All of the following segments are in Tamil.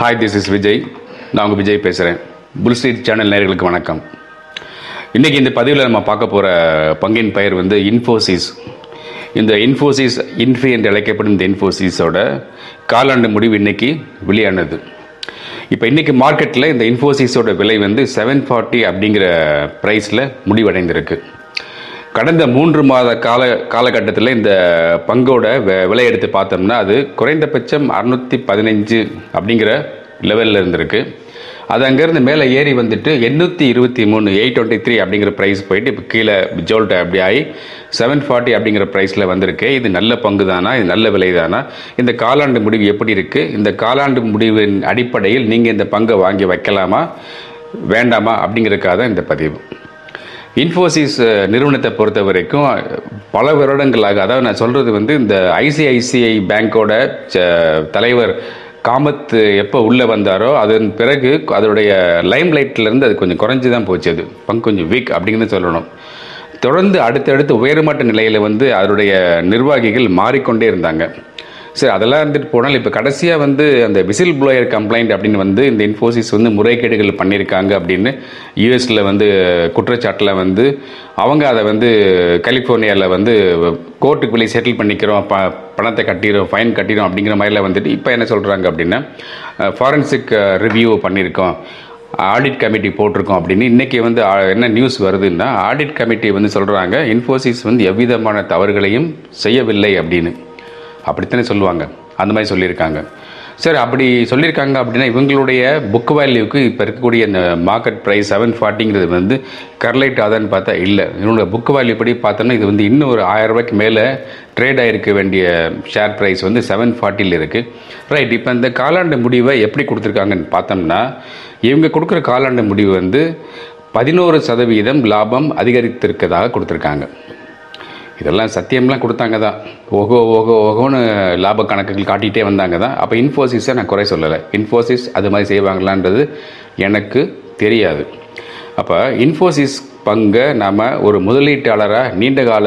Hi, this is Vijay. நான் உங்கள் விஜய் பேசுகிறேன். புல் ஸ்ட்ரீட் சேனல் நேயர்களுக்கு வணக்கம். இன்றைக்கி இந்த பதிவில் நம்ம பார்க்க போகிற பங்கின் பெயர் வந்து இன்ஃபோசிஸ். இந்த இன்ஃபோசிஸ் என்று அழைக்கப்படும் இந்த இன்ஃபோசிஸோட காலாண்டு முடிவு இன்றைக்கி வெளியானது. இப்போ இன்றைக்கி மார்க்கெட்டில் இந்த இன்ஃபோசிஸோட விலை வந்து 740 அப்படிங்கிற ப்ரைஸில் முடிவடைந்திருக்கு. கடந்த 3 மாத காலகட்டத்தில் இந்த பங்கோட விலை எடுத்து பார்த்தோம்னா அது குறைந்தபட்சம் 615 அப்படிங்கிற லெவலில் இருந்திருக்கு. அது அங்கேருந்து மேலே ஏறி வந்துட்டு 823 823 அப்படிங்கிற ப்ரைஸ் போயிட்டு இப்போ கீழே ஜோல்ட்டை அப்படி ஆகி 740 அப்படிங்கிற ப்ரைஸில் வந்திருக்கு. இது நல்ல பங்கு தானா? இது நல்ல விலை தானா? இந்த காலாண்டு முடிவு எப்படி இருக்குது? இந்த காலாண்டு முடிவின் அடிப்படையில் நீங்கள் இந்த பங்கை வாங்கி வைக்கலாமா வேண்டாமா அப்படிங்கிறதுக்காக தான் இந்த பதிவு. இன்ஃபோசிஸ் நிறுவனத்தை பொறுத்த வரைக்கும் பல வருடங்களாக, அதாவது நான் சொல்கிறது வந்து இந்த ஐசிஐசிஐ பேங்கோட தலைவர் காமத் எப்போ உள்ளே வந்தாரோ அதன் பிறகு அதோடைய லைம் லைட்லேருந்து அது கொஞ்சம் குறைஞ்சி தான் போச்சு. அது பங்கு கொஞ்சம் வீக் அப்படிங்கிறது சொல்லணும். தொடர்ந்து அடுத்தடுத்து உயர்மட்ட நிலையில் வந்து அதனுடைய நிர்வாகிகள் மாறிக்கொண்டே இருந்தாங்க. சரி, அதெல்லாம் இருந்துட்டு போனால் இப்போ கடைசியாக வந்து அந்த விசில் ப்ளோயர் கம்ப்ளைண்ட் அப்படின்னு வந்து இந்த இன்ஃபோசிஸ் வந்து முறைகேடுகள் பண்ணியிருக்காங்க அப்படின்னு யூஎஸில் வந்து குற்றச்சாட்டில் வந்து அவங்க அதை வந்து கலிஃபோர்னியாவில் வந்து கோர்ட்டுக்கு வெளியே செட்டில் பண்ணிக்கிறோம், பணத்தை கட்டிடும், ஃபைன் கட்டிடும் அப்படிங்கிற மாதிரிலாம் வந்துட்டு இப்போ என்ன சொல்கிறாங்க அப்படின்னா ஃபாரன்சிக் ரிவ்யூ பண்ணியிருக்கோம், ஆடிட் கமிட்டி போட்டிருக்கோம் அப்படின்னு இன்றைக்கி வந்து என்ன நியூஸ் வருதுன்னா ஆடிட் கமிட்டி வந்து சொல்கிறாங்க இன்ஃபோசிஸ் வந்து எவ்விதமான தவறுகளையும் செய்யவில்லை அப்படின்னு. அப்படித்தானே சொல்லுவாங்க, அந்த மாதிரி சொல்லியிருக்காங்க. சரி, அப்படி சொல்லியிருக்காங்க அப்படின்னா இவங்களுடைய புக் வேல்யூக்கு இப்போ இருக்கக்கூடிய இந்த மார்க்கெட் ப்ரைஸ் 740ங்கிறது வந்து கர்லைட் ஆதான்னு பார்த்தா இல்லை. இவங்களோட புக் வேல்யூ படி பார்த்தோம்னா இது வந்து இன்னும் ஒரு 1000 ரூபாய்க்கு மேலே ட்ரேட் ஆகிருக்க வேண்டிய ஷேர் ப்ரைஸ் வந்து 740 இருக்குது. ரைட், இப்போ இந்த காலாண்டு முடிவை எப்படி கொடுத்துருக்காங்கன்னு பார்த்தோம்னா இவங்க கொடுக்குற காலாண்டு முடிவு வந்து 11% லாபம் அதிகரித்திருக்கதாக கொடுத்துருக்காங்க. இதெல்லாம் சத்தியம்லாம் கொடுத்தாங்க தான், ஓகோன்னு லாப கணக்குகள் காட்டிகிட்டே வந்தாங்க தான். அப்போ இன்ஃபோசிஸை நான் குறை சொல்லலை. இன்ஃபோசிஸ் அது மாதிரி செய்வாங்களான்றது எனக்கு தெரியாது. அப்போ இன்ஃபோசிஸ் பங்கை நாம் ஒரு முதலீட்டாளராக நீண்டகால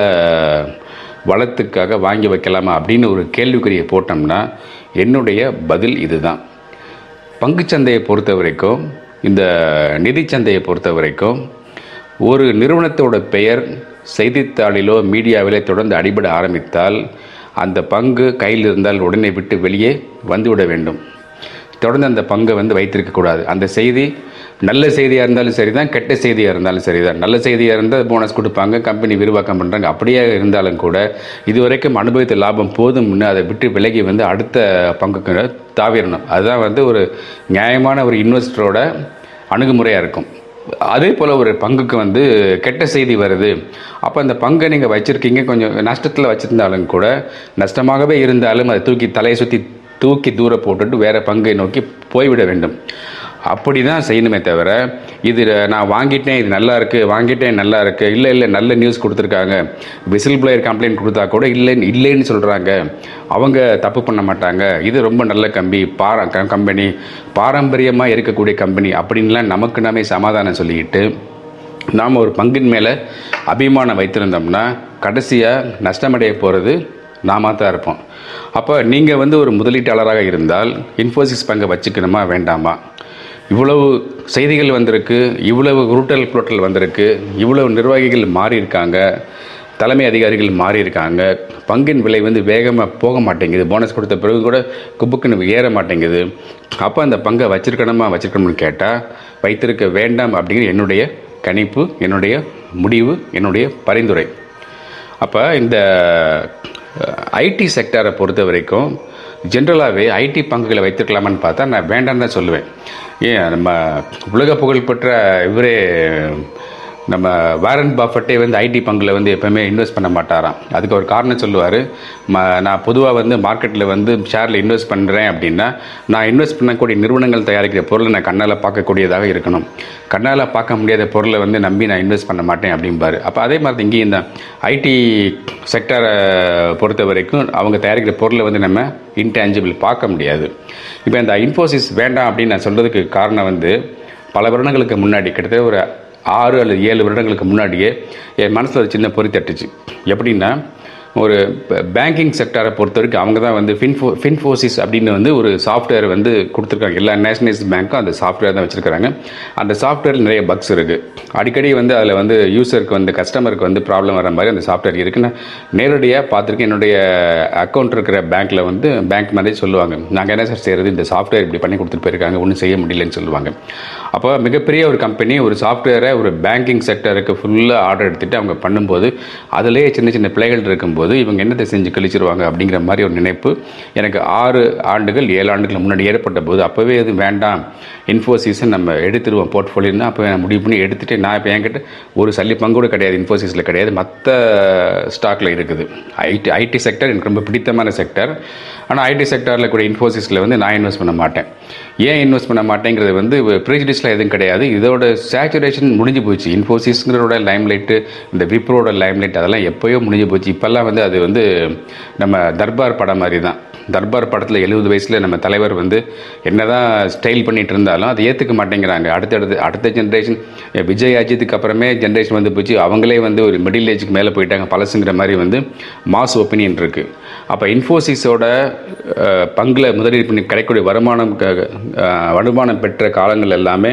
வளத்துக்காக வாங்கி வைக்கலாமா அப்படின்னு ஒரு கேள்விக்குறியை போட்டோம்னா என்னுடைய பதில் இதுதான். பங்குச்சந்தையை பொறுத்த வரைக்கும், இந்த நிதிச்சந்தையை பொறுத்த வரைக்கும் ஒரு நிறுவனத்தோட பெயர் செய்தித்தாளிலோ மீடியாவிலே தொடர்ந்து அடிபட ஆரம்பித்தால் அந்த பங்கு கையில் இருந்தால் உடனே விட்டு வெளியே வந்துவிட வேண்டும். தொடர்ந்து அந்த பங்கை வந்து வைத்திருக்கக்கூடாது. அந்த செய்தி நல்ல செய்தியாக இருந்தாலும் சரி தான், கெட்ட செய்தியாக இருந்தாலும் சரி தான். நல்ல செய்தியாக இருந்தால் போனஸ் கொடுப்பாங்க, கம்பெனி விரிவாக்கம் பண்ணுறாங்க. அப்படியே இருந்தாலும் கூட இதுவரைக்கும் அனுபவித்த லாபம் போதும்னு அதை விட்டு விலகி வந்து அடுத்த பங்குக்கு தாவிடணும். அதுதான் வந்து ஒரு நியாயமான ஒரு இன்வெஸ்டரோட அணுகுமுறையாக இருக்கும். அதே போல் ஒரு பங்குக்கு வந்து கெட்ட செய்தி வருது, அப்போ அந்த பங்கை நீங்கள் வச்சுருக்கீங்க, கொஞ்சம் நஷ்டத்தில் வச்சுருந்தாலும் கூட, நஷ்டமாகவே இருந்தாலும் அதை தலையை தூக்கி தூர போட்டுட்டு வேறு பங்கை நோக்கி போய்விட வேண்டும். அப்படி தான் செய்யணுமே தவிர இது நான் வாங்கிட்டேன், இது நல்லா இருக்குது, வாங்கிட்டேன் நல்லா இருக்குது, இல்லை நல்ல நியூஸ் கொடுத்துருக்காங்க, விசில் ப்ளோயர் கம்ப்ளைண்ட் கொடுத்தா கூட இல்லைன்னு சொல்கிறாங்க, அவங்க தப்பு பண்ண மாட்டாங்க, இது ரொம்ப நல்ல கம்பெனி, பாரம்பரியமாக இருக்கக்கூடிய கம்பெனி அப்படின்லாம் நமக்கு நாமே சமாதானம் சொல்லிக்கிட்டு நாம் ஒரு பங்கின் மேலே அபிமானம் வைத்திருந்தோம்னா கடைசியாக நஷ்டமடைய போகிறது நாம தான் இருப்போம். அப்போ நீங்கள் வந்து ஒரு முதலீட்டாளராக இருந்தால் இன்ஃபோசிஸ் பங்கை வச்சுக்கணுமா வேண்டாமா? இவ்வளவு செய்திகள் வந்திருக்கு, இவ்வளவு உருட்டல் வந்திருக்கு, இவ்வளவு நிர்வாகிகள் மாறியிருக்காங்க, தலைமை அதிகாரிகள் மாறியிருக்காங்க, பங்கின் விலை வந்து வேகமாக போக மாட்டேங்குது, போனஸ் கொடுத்த பிறகு கூட குப்புக்குன்னு ஏற மாட்டேங்குது. அப்போ அந்த பங்கை வச்சிருக்கணும்னு கேட்டால் வைத்திருக்க வேண்டாம் அப்படிங்கிற என்னுடைய கணிப்பு, என்னுடைய முடிவு, என்னுடைய பரிந்துரை. அப்போ இந்த ஐடி செக்டரை பொறுத்த வரைக்கும் ஜென்ரலாகவே ஐடி பங்குகளை வைத்திருக்கலாமான்னு பார்த்தா நான் வேண்டான்னு தான் சொல்லுவேன். நம்ம உலக புகழ்பெற்ற இவரே நம்ம வாரன் பஃபெட்டே வந்து ஐடி பங்கில் வந்து எப்போவுமே இன்வெஸ்ட் பண்ண மாட்டாராம். அதுக்கு ஒரு காரணம் சொல்லுவார். நான் பொதுவாக வந்து மார்க்கெட்டில் வந்து ஷேரில் இன்வெஸ்ட் பண்ணுறேன் அப்படின்னா நான் இன்வெஸ்ட் பண்ணக்கூடிய நிறுவனங்கள் தயாரிக்கிற பொருளை நான் கண்ணால் பார்க்கக்கூடியதாக இருக்கணும், கண்ணால் பார்க்க முடியாத பொருளை வந்து நம்பி நான் இன்வெஸ்ட் பண்ண மாட்டேன் அப்படிம்பார். அப்போ அதே மாதிரி இங்கேயும் தான் ஐடி செக்டரை பொறுத்த வரைக்கும் அவங்க தயாரிக்கிற பொருளை வந்து நம்ம இன்டேஞ்சிபிள் பார்க்க முடியாது. இப்போ இந்த இன்ஃபோசிஸ் வேண்டாம் அப்படின்னு நான் சொல்கிறதுக்கு காரணம் வந்து பல வருடங்களுக்கு முன்னாடி, கிட்டத்தட்ட ஒரு 6 அல்லது 7 வருடங்களுக்கு முன்னாடியே என் மனசில் ஒரு சின்ன பொறி தட்டுச்சு. எப்படின்னா ஒரு பேங்கிங் செக்டாரை பொறுத்த வரைக்கும் அவங்க தான் வந்து ஃபின்ஃபோசிஸ் அப்படின்னு வந்து ஒரு சாஃப்ட்வேர் வந்து கொடுத்துருக்காங்க. எல்லா நேஷனலைஸ்ட் பேங்க்கும் அந்த சாஃப்ட்வேர் தான் வச்சுருக்காங்க. அந்த சாஃப்ட்வேரில் நிறைய பக்ஸ் இருக்குது. அடிக்கடி வந்து அதில் வந்து யூசருக்கு வந்து கஸ்டமருக்கு வந்து ப்ராப்ளம் வர மாதிரி அந்த சாஃப்ட்வேர் இருக்குன்னு நேரடியாக பார்த்துருக்கேன். என்னுடைய அக்கௌண்ட் இருக்கிற பேங்க்கில் வந்து பேங்க் மேனேஜர் சொல்லுவாங்க, நாங்கள் என்ன சார் செய்கிறது, இந்த சாஃப்ட்வேர் இப்படி பண்ணி கொடுத்துட்டு போயிருக்காங்க, ஒன்றும் செய்ய முடியலன்னு சொல்லுவாங்க. அப்போ மிகப்பெரிய ஒரு கம்பெனி ஒரு சாஃப்ட்வேரை ஒரு பேங்கிங் செக்டருக்கு ஃபுல்லாக ஆர்டர் எடுத்துகிட்டு அவங்க பண்ணும்போது அதிலே சின்ன சின்ன பிள்ளைகள் இருக்கும்போது இவங்க என்னத்தை செஞ்சு கழிச்சிருவாங்க அப்படிங்கிற மாதிரி ஒரு நினைப்பு எனக்கு 6 ஆண்டுகள் 7 ஆண்டுகள் முன்னாடி ஏற்பட்ட போது அப்போவே அது வேண்டாம், இன்ஃபோசிஸை நம்ம எடுத்துருவோம் போர்ட்ஃபோலியோன்னா அப்போ முடிவு பண்ணி எடுத்துகிட்டு நான் இப்போ என்கிட்ட ஒரு சல்லி பங்கு கூட கிடையாது, இன்ஃபோசிஸில் கிடையாது, மற்ற ஸ்டாக்கில் இருக்குது. ஐடி செக்டர் எனக்கு ரொம்ப பிடித்தமான செக்டர். ஆனால் ஐடி செக்டரில் கூட இன்ஃபோசிஸில் வந்து நான் இன்வெஸ்ட் பண்ண மாட்டேன். ஏன் இன்வெஸ்ட் பண்ண மாட்டேங்கிறது வந்து ப்ரீஜுடிஸ்லாம் எதுவும் கிடையாது. இதோட சேச்சுரேஷன் முடிஞ்சு போச்சு. இன்ஃபோசிஸ்ங்கிறோட லைம்லைட்டு, இந்த விப்ரோட லைம்லைட் அதெல்லாம் எப்போயோ முடிஞ்சு போச்சு. இப்போல்லாம் வந்து அது வந்து நம்ம தர்பார் படம் மாதிரி தான். தர்பார் படத்தில் 70 வயசில் நம்ம தலைவர் வந்து என்ன தான் ஸ்டைல் பண்ணிகிட்டு இருந்தாலும் அதை ஏற்றுக்க மாட்டேங்கிறாங்க. அடுத்த ஜென்ரேஷன் விஜய் அஜித்துக்கு அப்புறமே ஜென்ரேஷன் வந்து போச்சு. அவங்களே வந்து ஒரு மிடில் ஏஜுக்கு மேலே போயிட்டாங்க, பழசுங்கிற மாதிரி வந்து மாஸ் ஒப்பீனியன் இருக்குது. அப்போ இன்ஃபோசிஸோட பங்கில் முதலீடு பண்ணி கிடைக்கக்கூடிய வருமானம் பெற்ற காலங்கள் எல்லாமே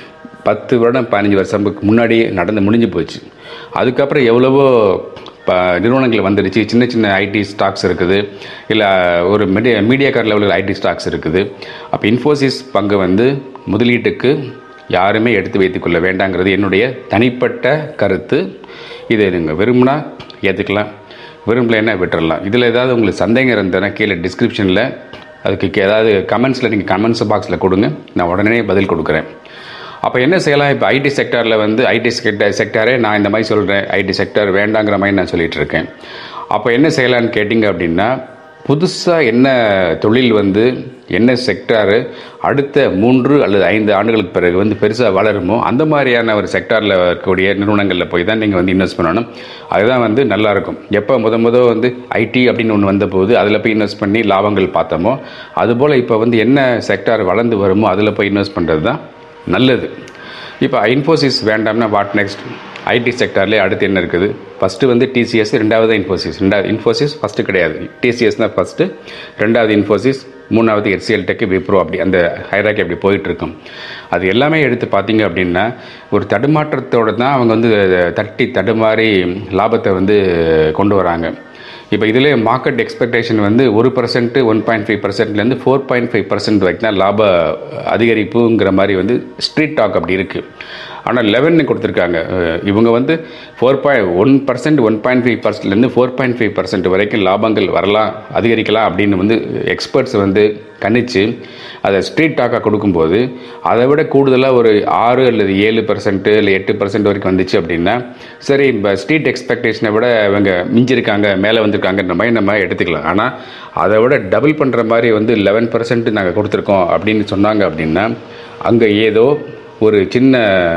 10 வருடம் 15 வருஷத்துக்கு முன்னாடி முடிஞ்சு போச்சு. அதுக்கப்புறம் எவ்வளவோ நிறுவனங்கள் வந்துடுச்சு. சின்ன சின்ன ஐடி ஸ்டாக்ஸ் இருக்குது, இல்லை ஒரு மீடியாக்கார் லெவலில் ஐடி ஸ்டாக்ஸ் இருக்குது. அப்போ இன்ஃபோசிஸ் பங்கு வந்து முதலீட்டுக்கு யாருமே எடுத்து வைத்துக்கொள்ள வேண்டாங்கிறது என்னுடைய தனிப்பட்ட கருத்து. இதை நீங்கள் விரும்பினா ஏற்றுக்கலாம், விரும்பலைன்னா விட்டுடலாம். இதில் ஏதாவது உங்களுக்கு சந்தேகம் இருந்ததுன்னா கீழே டிஸ்கிரிப்ஷனில் அதுக்கு ஏதாவது கமெண்ட்ஸில் நீங்கள் கமெண்ட்ஸ் பாக்ஸில் கொடுங்க, நான் உடனே பதில் கொடுக்குறேன். அப்போ என்ன செய்யலாம்? இப்போ ஐடி செக்டாரில் வந்து ஐடி செக்டாரே நான் இந்த மாதிரி சொல்கிறேன், ஐடி செக்டார் வேண்டாங்கிற மாதிரி நான் சொல்லிகிட்டு இருக்கேன். அப்போ என்ன செய்யலான்னு கேட்டிங்க அப்படின்னா, புதுசாக என்ன தொழில் வந்து என்ன செக்டாரு அடுத்த 3 அல்லது 5 ஆண்டுகளுக்கு பிறகு வந்து பெருசாக வளருமோ அந்த மாதிரியான ஒரு செக்டாரில் இருக்கக்கூடிய நிறுவனங்களில் போய் தான் நீங்கள் வந்து இன்வெஸ்ட் பண்ணணும். அதுதான் வந்து நல்லாயிருக்கும். எப்போ முத வந்து ஐடி அப்படின்னு ஒன்று வந்தபோது அதில் போய் இன்வெஸ்ட் பண்ணி லாபங்கள் பார்த்தோமோ, அதுபோல் இப்போ வந்து என்ன செக்டார் வளர்ந்து வருமோ அதில் போய் இன்வெஸ்ட் பண்ணுறது தான் நல்லது. இப்போ இன்ஃபோசிஸ் வேண்டாம்னா வாட் நெக்ஸ்ட்? ஐடி செக்டார்லேயே அடுத்து என்ன இருக்குது? ஃபஸ்ட்டு வந்து டிசிஎஸ், ரெண்டாவது இன்ஃபோசிஸ். இன்ஃபோசிஸ் ஃபஸ்ட்டு கிடையாது, டிசிஎஸ் தான் ஃபஸ்ட்டு, ரெண்டாவது இன்ஃபோசிஸ், மூணாவது HCL டெக், விப்ரோ, அப்படி அந்த ஹைராக்கி அப்படி போயிட்டுருக்கும். அது எல்லாமே எடுத்து பார்த்தீங்க அப்படின்னா ஒரு தடுமாற்றத்தோடு தான் அவங்க வந்து தடுமாறி லாபத்தை வந்து கொண்டு வராங்க. இப்போ இதிலே மார்க்கெட் எக்ஸ்பெக்டேஷன் வந்து 1%, 1.5%லேருந்து 4.5% வரைக்கும் தான் லாப அதிகரிப்புங்கிற மாதிரி வந்து ஸ்ட்ரீட் டாக் அப்படி இருக்குது. ஆனால் 11 கொடுத்துருக்காங்க. இவங்க வந்து 1%, 1.5%லேருந்து 4.5% வரைக்கும் லாபங்கள் வரலாம், அதிகரிக்கலாம் அப்படின்னு வந்து எக்ஸ்பர்ட்ஸ் வந்து கணிச்சு அதை ஸ்ட்ரீட் டாக்காக கொடுக்கும்போது அதை விட கூடுதலாக ஒரு 6 அல்லது 7% இல்லை 8% வரைக்கும் வந்துச்சு அப்படின்னா சரி, இப்போ ஸ்ட்ரீட் எக்ஸ்பெக்டேஷனை விட இவங்க மிஞ்சிருக்காங்க, மேலே வந்திருக்காங்கன்ற மாதிரி நம்ம எடுத்துக்கலாம். ஆனால் அதை விட டபுள் பண்ணுற மாதிரி வந்து 11% நாங்கள் கொடுத்துருக்கோம் அப்படின்னு சொன்னாங்க அப்படின்னா அங்கே ஏதோ ஒரு சின்ன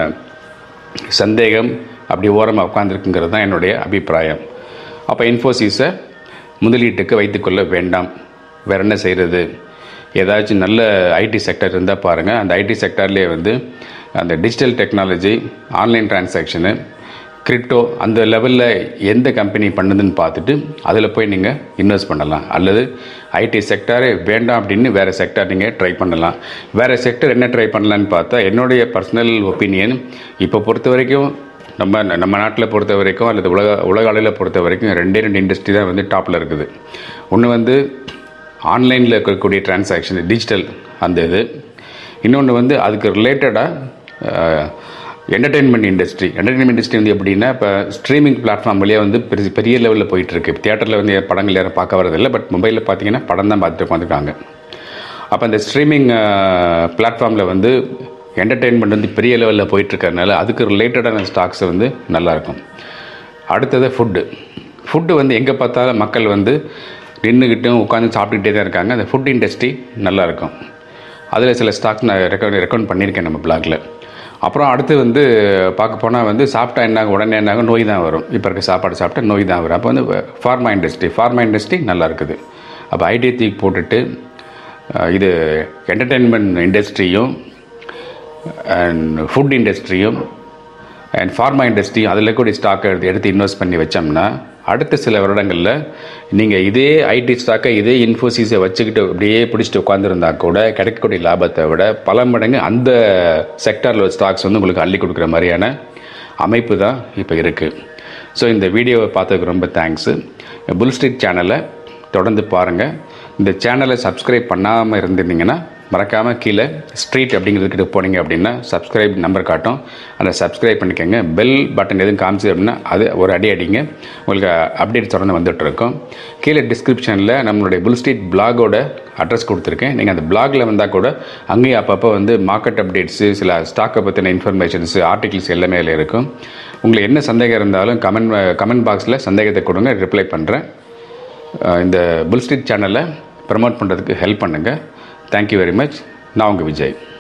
சந்தேகம் அப்படி ஓரமாக உட்காந்துருக்குங்கிறது தான் என்னுடைய அபிப்பிராயம். அப்போ இன்ஃபோசிஸை முதலீட்டுக்கு வைத்துக்கொள்ள வேண்டாம். வேறு என்ன செய்கிறது? ஏதாச்சும் நல்ல ஐடி செக்டர் இருந்தால் பாருங்கள். அந்த ஐடி செக்டர்லேயே வந்து அந்த digital technology, online transaction, crypto அந்த லெவலில் எந்த கம்பெனி பண்ணுதுன்னு பார்த்துட்டு அதில் போய் நீங்கள் இன்வெஸ்ட் பண்ணலாம். அல்லது ஐடி செக்டாரே வேண்டாம் அப்படின்னு வேறு செக்டார் நீங்கள் ட்ரை பண்ணலாம். வேறு செக்டர் என்ன ட்ரை பண்ணலான்னு பார்த்தா என்னுடைய பர்சனல் ஒப்பீனியன் இப்போ பொறுத்த வரைக்கும் நம்ம நாட்டில் பொறுத்த வரைக்கும் அல்லது உலக அளவில் பொறுத்த வரைக்கும் 2 இண்டஸ்ட்ரி தான் வந்து டாப்பில் இருக்குது. ஒன்று வந்து ஆன்லைனில் இருக்கக்கூடிய டிரான்சாக்ஷன், டிஜிட்டல் அந்த இது. இன்னொன்று வந்து அதுக்கு ரிலேட்டடாக என்டர்டெயின்மெண்ட் இண்டஸ்ட்ரி வந்து எப்படின்னா இப்போ ஸ்ட்ரீமிங் பிளாட்ஃபார்ம் வழியாக வந்து பெரிய லெவலில் போயிட்டுருக்கு. தியேட்டரில் வந்து படங்கள் யாரும் பார்க்க வரதில்லை, பட் மொபைலில் பார்த்தீங்கன்னா படம் தான் பார்த்துட்டு உட்காந்துருக்காங்க. அப்போ அந்த ஸ்ட்ரீமிங் பிளாட்ஃபார்மில் வந்து என்டர்டெயின்மெண்ட் வந்து பெரிய லெவலில் போயிட்டுருக்கறனால அதுக்கு ரிலேட்டடான ஸ்டாக்ஸ் வந்து நல்லாயிருக்கும். அடுத்தது ஃபுட்டு வந்து எங்கே பார்த்தாலும் மக்கள் வந்து நின்றுக்கிட்டும் உட்காந்து சாப்பிட்டுக்கிட்டே தான் இருக்காங்க. அந்த ஃபுட் இண்டஸ்ட்ரி நல்லாயிருக்கும். அதில் சில ஸ்டாக்ஸ் நான் ரெக்கமெண்ட் பண்ணியிருக்கேன் நம்ம பிளாகில். அப்புறம் அடுத்து வந்து பார்க்க போனால் வந்து சாப்பிட்டா என்னாகும், உடனே என்னாகும், நோய் தான் வரும். இப்போ இருக்க சாப்பாடு சாப்பிட்டா நோய் தான் வரும். அப்போ வந்து ஃபார்மா இண்டஸ்ட்ரி நல்லா இருக்குது. அப்போ ஐடி தூக்கி போட்டுட்டு இது என்டர்டெயின்மெண்ட் இண்டஸ்ட்ரியும் அண்ட் ஃபுட் இண்டஸ்ட்ரியும் அண்ட் ஃபார்மா இண்டஸ்ட்ரி அதில் கூட ஸ்டாக்கை எடுத்து இன்வெஸ்ட் பண்ணி வச்சோம்னா அடுத்த சில வருடங்களில் நீங்கள் இதே ஐடி ஸ்டாக்கை இதே இன்ஃபோசிஸை வச்சுக்கிட்டு அப்படியே பிடிச்சிட்டு உட்காந்துருந்தா கூட கிடைக்கக்கூடிய லாபத்தை விட பல மடங்கு அந்த செக்டாரில் ஸ்டாக்ஸ் வந்து உங்களுக்கு அள்ளி கொடுக்குற மாதிரியான அமைப்பு தான் இப்போ இருக்குது. ஸோ இந்த வீடியோவை பார்த்ததுக்கு ரொம்ப தேங்க்ஸு. புல் ஸ்ட்ரீட் சேனலை தொடர்ந்து பாருங்கள். இந்த சேனலை சப்ஸ்கிரைப் பண்ணாமல் இருந்திருந்தீங்கன்னா மறக்காமல் கீழே ஸ்ட்ரீட் அப்படிங்கிறதுக்கிட்ட போனீங்க அப்படின்னா சப்ஸ்கிரைப் நம்பர் காட்டும், அதை சப்ஸ்கிரைப் பண்ணிக்கோங்க. பெல் பட்டன் எதுவும் காமிச்சு அப்படின்னா அது ஒரு அடி அடிங்க, உங்களுக்கு அப்டேட் தொடர்ந்து வந்துட்டுருக்கோம். கீழே டிஸ்கிரிப்ஷனில் நம்மளுடைய புல் ஸ்ட்ரீட் பிளாகோட அட்ரஸ் கொடுத்துருக்கேன். நீங்கள் அந்த பிளாகில் வந்தால் கூட அங்கேயும் அப்பப்போ வந்து மார்க்கெட் அப்டேட்ஸு, சில ஸ்டாக்கை பற்றின இன்ஃபர்மேஷன்ஸு, ஆர்டிகிள்ஸ் எல்லாமே அதில் இருக்கும். உங்களுக்கு என்ன சந்தேகம் இருந்தாலும் கமெண்ட் பாக்ஸில் சந்தேகத்தை கொடுங்க, ரிப்ளை பண்ணுறேன். இந்த புல் ஸ்ட்ரீட் சேனலை ப்ரமோட் பண்ணுறதுக்கு ஹெல்ப் பண்ணுங்கள். Thank you very much. நான் உங்கள் விஜய்.